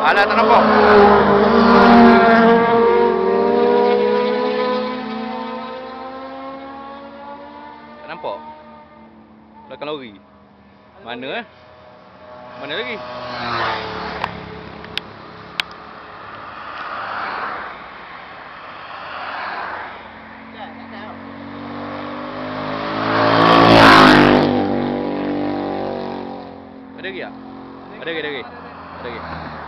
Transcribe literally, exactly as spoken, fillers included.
Alah, tak nampak. Tak nampak. Belakang lori. Mana eh? Mana lagi? Ada lagi tak? Ada lagi, ada lagi. Ada lagi.